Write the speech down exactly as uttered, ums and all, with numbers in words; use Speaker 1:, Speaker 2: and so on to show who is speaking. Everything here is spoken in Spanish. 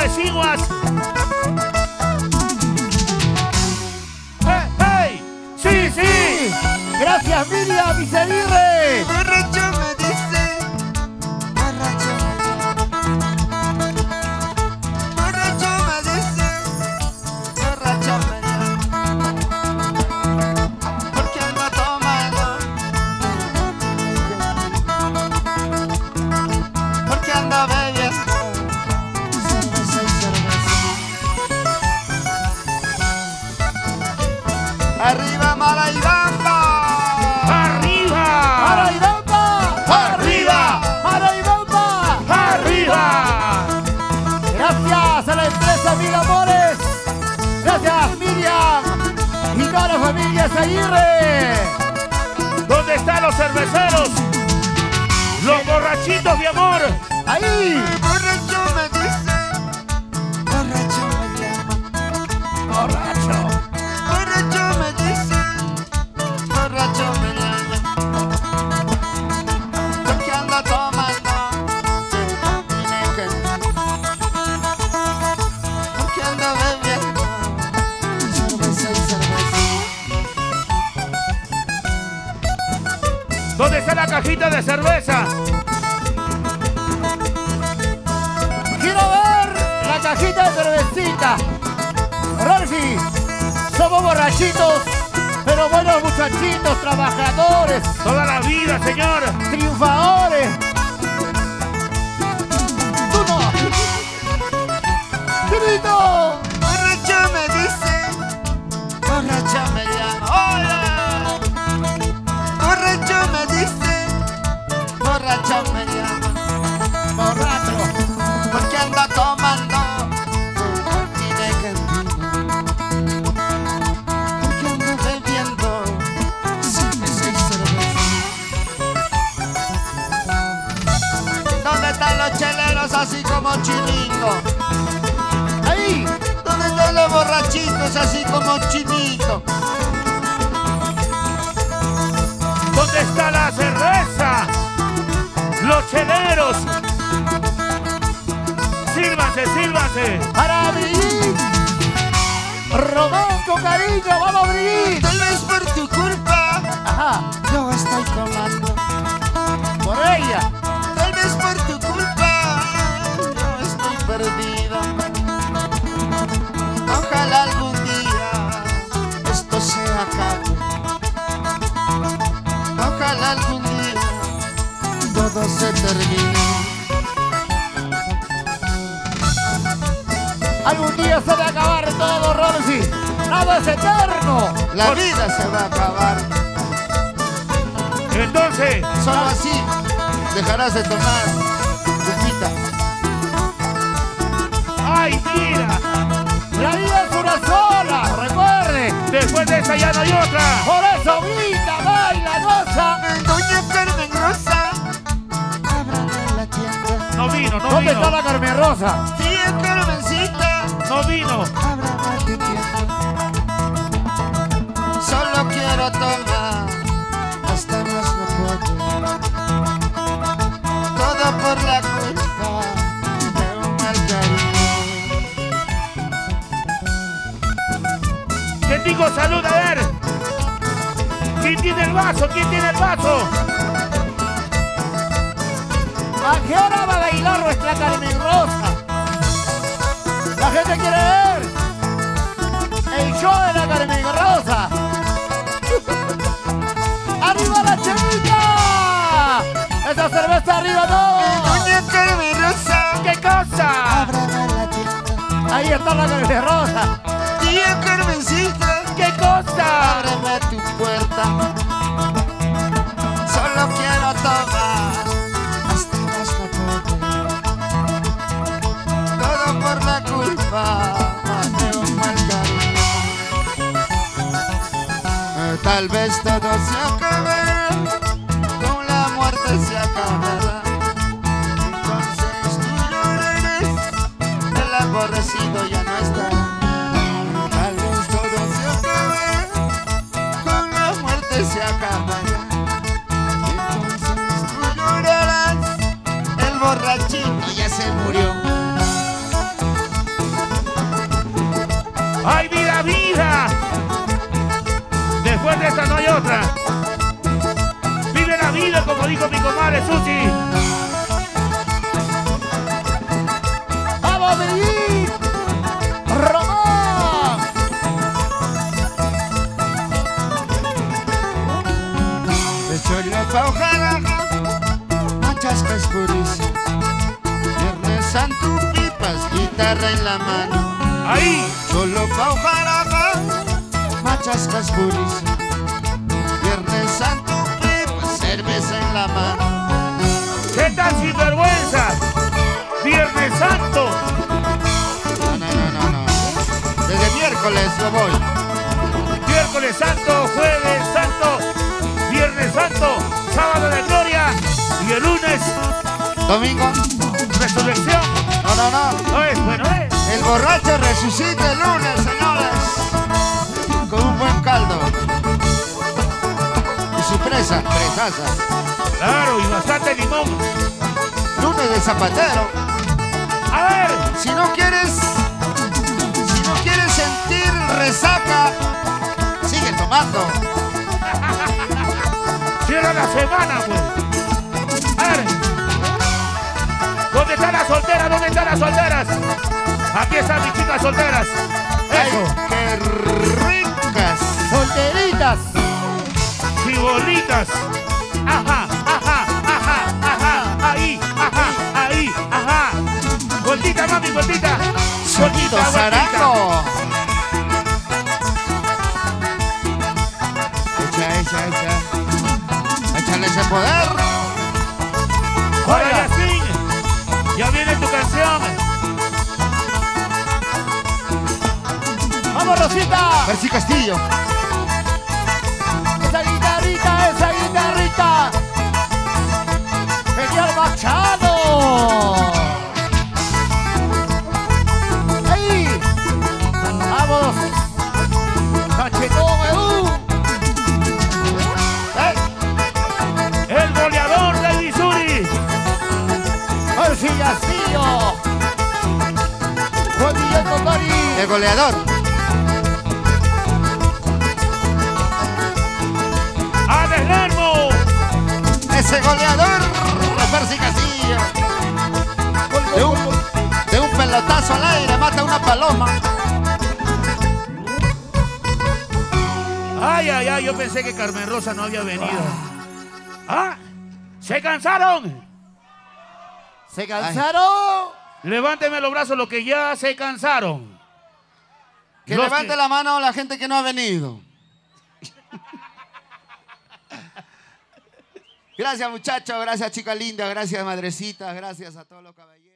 Speaker 1: de Siguas. ¡Hey, hey! ¡Sí, sí!
Speaker 2: Gracias, Miriam Izaguirre.
Speaker 3: Borracho me dice, borracho me llama. Borracho me dice, borracho me llama. Porque ando tomando, porque ando bebiendo cerveza y cerveza. Arriba Maraibamba.
Speaker 1: ¡Arriba!
Speaker 2: ¡Maraibamba!
Speaker 1: ¡Arriba!
Speaker 2: ¡Maraibamba!
Speaker 1: ¡Arriba!
Speaker 2: Gracias a la empresa Mil Amores. Gracias, Miriam. Y toda la familia Izaguirre.
Speaker 1: ¿Dónde están los cerveceros? Los borrachitos, mi amor.
Speaker 2: Ahí.
Speaker 3: Borracho me dice, borracho me llama.
Speaker 2: Borracho.
Speaker 3: Borracho me dice, borracho me llama. Porque ando tomando, tiene que. Porque ando bebiendo cerveza y cerveza.
Speaker 1: ¿Dónde está la cajita de cerveza?
Speaker 2: Quiero ver la cajita de cervecita. Rolfi, somos borrachitos, pero buenos muchachitos, trabajadores,
Speaker 1: Toda la vida, señor.
Speaker 2: triunfadores. ¡Tú no! ¡Grito!
Speaker 3: Borracho me dice, borracho me llama. ¡Hola! Borracho me dice, borracho me llama.
Speaker 2: Borracho.
Speaker 3: Porque anda tomando tiene que porque anda bebiendo cerveza y cerveza. ¿Dónde están los cheleros así como Chinito?
Speaker 2: Ahí.
Speaker 3: ¿Dónde están los borrachitos así como Chinito?
Speaker 1: ¿Dónde está la cerveza? Los cheleros. Sírvanse, sírvanse.
Speaker 2: Para Brigitte. Román con cariño, vamos Brigitte.
Speaker 3: Tal vez por tu culpa
Speaker 2: Ajá,
Speaker 3: yo estoy tomando.
Speaker 2: por ella.
Speaker 3: Tal vez por tu culpa yo estoy perdido. Ojalá algún día esto se acabe. Ojalá algún día todo se termine.
Speaker 2: Algún día se va a acabar todo, Rolfi. Nada es eterno.
Speaker 3: La vida se va a acabar.
Speaker 1: Entonces,
Speaker 3: Solo así dejarás de tomar cupita.
Speaker 1: ¡ay, mira!
Speaker 2: La vida es una sola, recuerde.
Speaker 1: Después de esa ya no hay otra.
Speaker 2: Por eso grita, baila, goza.
Speaker 3: Doña Carmen Rosa, ábrame la tienda.
Speaker 1: No vino, no
Speaker 2: ¿Dónde
Speaker 1: vino.
Speaker 2: está la Carmen Rosa?
Speaker 3: Tía Carmencita,
Speaker 1: No vino.
Speaker 3: ábrame tu tienda. Solo quiero tomar, hasta más no puedo. Todo por la culpa de un mal cariño.
Speaker 1: ¿Qué digo? Salud, a ver. ¿Quién tiene el vaso? ¿Quién tiene el vaso?
Speaker 2: ¿A qué hora va a bailar nuestra Carmen Rosa? La gente quiere ver el show de la Carmen Rosa. ¡Arriba la chelita! ¡Esa cerveza arriba no!
Speaker 3: Doña Carmen Rosa,
Speaker 1: ¿Qué cosa?
Speaker 3: ábrame la tienda.
Speaker 2: Ahí está la Carmen Rosa.
Speaker 3: Tía Carmencita,
Speaker 1: ¿Qué cosa?
Speaker 3: ábreme tu puerta. Solo quiero tomar, hasta más no puedo. Todo por la culpa de un mal cariño. Eh, Tal vez todo se acabe, con la muerte se acabará. Entonces tú llorarás, el aborrecido ya no está. Tal vez todo se acabe, con la muerte se acabará. Entonces tú llorarás, el borrachito ya se murió.
Speaker 1: Dale, Susi.
Speaker 2: ¡Vamos, Medellín! ¡Román!
Speaker 3: De cholo pa' Ojaraja, machascas purísimo. Viernes Santo, pipas, guitarra en la mano.
Speaker 1: Ahí.
Speaker 3: Cholo pa' Ojaraja, machascas purísimo. Viernes Santo, pipas, cerveza en la mano.
Speaker 1: ¿Qué tal sinvergüenza? Viernes Santo.
Speaker 3: No, no, no, no, no. Desde miércoles yo voy.
Speaker 1: Miércoles Santo, Jueves Santo, Viernes Santo, Sábado de Gloria y el lunes
Speaker 3: Domingo.
Speaker 1: Resurrección.
Speaker 3: No, no, no.
Speaker 1: No es bueno, ¿eh?
Speaker 3: El borracho resucita el lunes, señores. Con un buen caldo. Y su presa, presaza.
Speaker 1: Claro, y bastante limón.
Speaker 3: Lunes de zapatero.
Speaker 1: A ver,
Speaker 3: Si no quieres, si no quieres sentir resaca, sigue tomando.
Speaker 1: cierra la semana, pues. A ver. ¿Dónde están las solteras? ¿Dónde están las solteras? Aquí están mis chicas solteras. Eso.
Speaker 3: ¡Ay, qué ricas!
Speaker 2: ¡Solteritas!
Speaker 1: Chibolitas. Ajá, ajá, ajá, ajá. Ahí, ajá, ahí, ajá. Vueltita, mami, vueltita.
Speaker 3: Solito
Speaker 1: Vueltita,
Speaker 3: Zaraco. Echa, echa, echa. Échale ese poder.
Speaker 1: Ahora, Yasmín, ya viene tu canción.
Speaker 2: ¡Vamos, Rosita!
Speaker 3: Percy Castillo.
Speaker 2: ¡Esa guitarrita, esa guitarrita! ¡Genial Machado! ¡Ahí! ¡Vamos! ¡Cachetón, Eú!
Speaker 1: El goleador de Missouri.
Speaker 2: ¡Percy Castillo! ¡Juan Miguel Totori!
Speaker 3: El goleador.
Speaker 1: Alex Lermo.
Speaker 3: Ese goleador. Percy Castillo. De un, de un pelotazo al aire mata una paloma.
Speaker 1: Ay, ay, ay, yo pensé que Carmen Rosa no había venido. ¿Ah? ¿Se cansaron?
Speaker 2: ¿Se cansaron?
Speaker 1: Levánteme los brazos los que ya se cansaron.
Speaker 3: Que
Speaker 1: Los
Speaker 3: levante
Speaker 1: que-
Speaker 3: la mano la gente que no ha venido. Gracias, muchachos. Gracias, chica linda. Gracias, madrecita. Gracias a todos los caballeros.